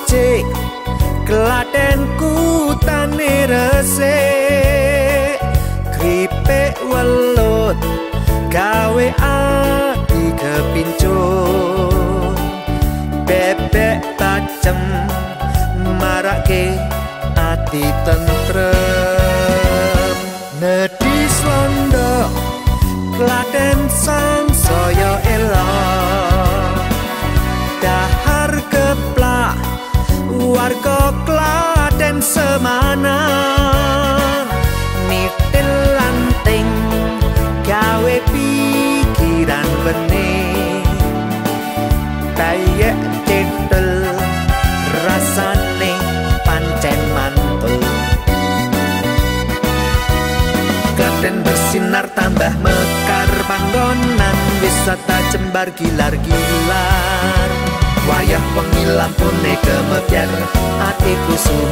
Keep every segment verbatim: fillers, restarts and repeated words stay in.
wajik Klaten kutane resik kripik welut gawe ati kepincut bebek tajem marake ati tentrem nedis londo Klaten sang saya elok dahar keplak warga Klaten semana nitil lanting gawe pikiran bening kayak cedel rasane pancen mantul Klaten bersinar tambah mekar panggonan wisata jembar gilar-gilar wayah wengi lampune kemebyar atiku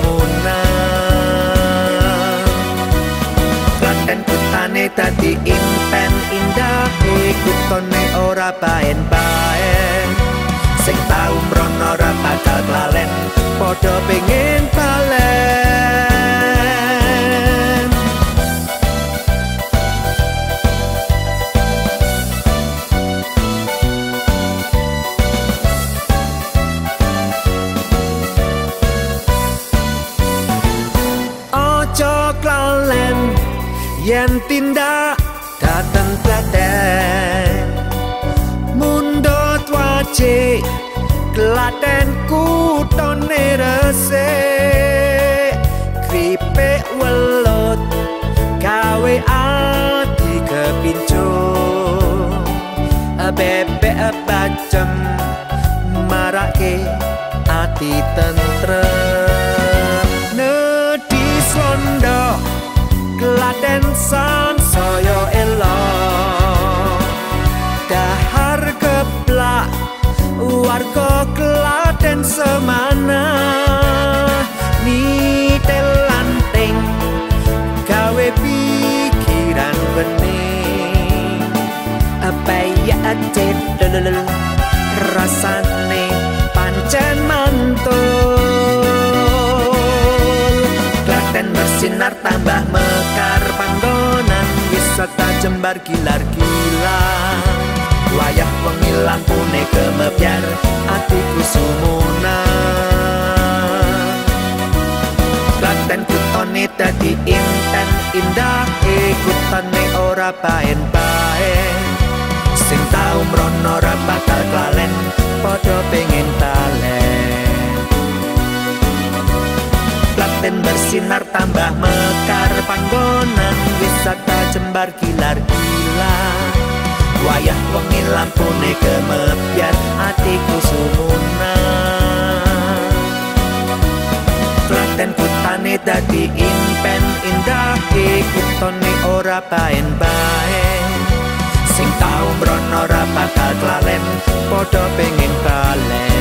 sumunan Klaten kutane dadi impen indah kutone ora paen-paen sing tau mrono ora bakal klalen padha pengen balen ojo klalen yen tindak dateng Klaten mundut wajik Klaten kutone resik kripik welut gawe ati kepincut bebek bajem marake ati tentrem nedis londo Klaten sang saya elok dahar keplak warga Klaten semana nitel lanting gawe pikiran bening apa ya cedel rasane pancen mantul Klaten bersinar tambah mekar panggonan wisata jembar gilar-gilar wayah wengi lampune kemebyar atiku sumunan Klaten kutone dadi impen indah kutone ora paen-paen sing tau mrono ora bakal klalen padha pengen talen Klaten bersinar tambah mekar panggonan wisata jembar gilar-gilar wayah wengi lampune kemebyar atiku sumunan Klaten kutane dadi impen indah kutone ora paen-paen sing tau mrono ora bakal klalen padha pengen balen